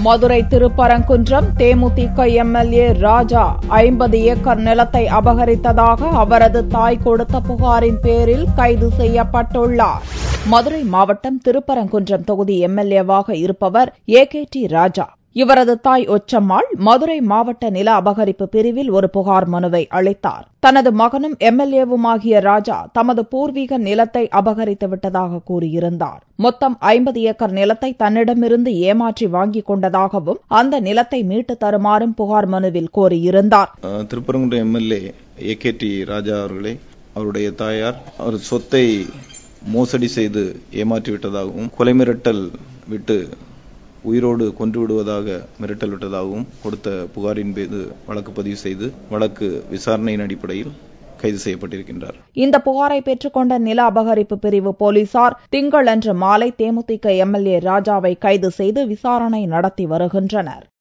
Madurai Thiruparankundram DMDK MLA Raja 50 ஏக்கர் நிலத்தை அபகரித்ததாக அவரது தாய் கொடுத்த புகாரின் பேரில் கைது செய்யப்பட்டுள்ளார். மதுரை மாவட்டம் திருப்பரங்குன்றம் தொகுதி எம்எல்ஏவாக இருப்பவர் ஏகேடி ராஜா. இவரது தாய் ஒச்சம்மாள் மதுரை மாவட்ட நில அபகரிப்பு பிரிவில் ஒரு புகார் மனுவை அளித்தார். தனது மகனும் எம்எல்ஏவுமாகிய ராஜா தமது பூர்வீக நிலத்தை அபகரித்து விட்டதாக கூறியிருந்தார். மொத்தம் 50 ஏக்கர் நிலத்தை தன்னிடமிருந்து ஏமாற்றி வாங்கிக் கொண்டதாகவும் அந்த நிலத்தை மீட்டு தருமாறும் புகார் மனுவில் கோரியிருந்தார். திருப்பரங்குன்றம் எம்எல்ஏ ஏகேடி ராஜா அவர்களே, அவருடைய தாயார் அவர் சொத்தை மோசடி செய்து ஏமாற்றி விட்டதாகவும், கொலை மிரட்டல் விட்டு உயிரோடு கொன்று விடுவதாக மிரட்டல் விட்டதாகவும் கொடுத்த புகாரின் மீது வழக்கு பதிவு செய்து வழக்கு விசாரணையின் அடிப்படையில் கைது செய்யப்பட்டிருக்கின்றார். இந்த புகாரை பெற்றுக்கொண்ட நில அபகரிப்பு பிரிவு போலீசார் திங்களன்று மாலை தேமுதிக எம்எல்ஏ ராஜாவை கைது செய்து விசாரணை நடத்தி வருகின்றனர்.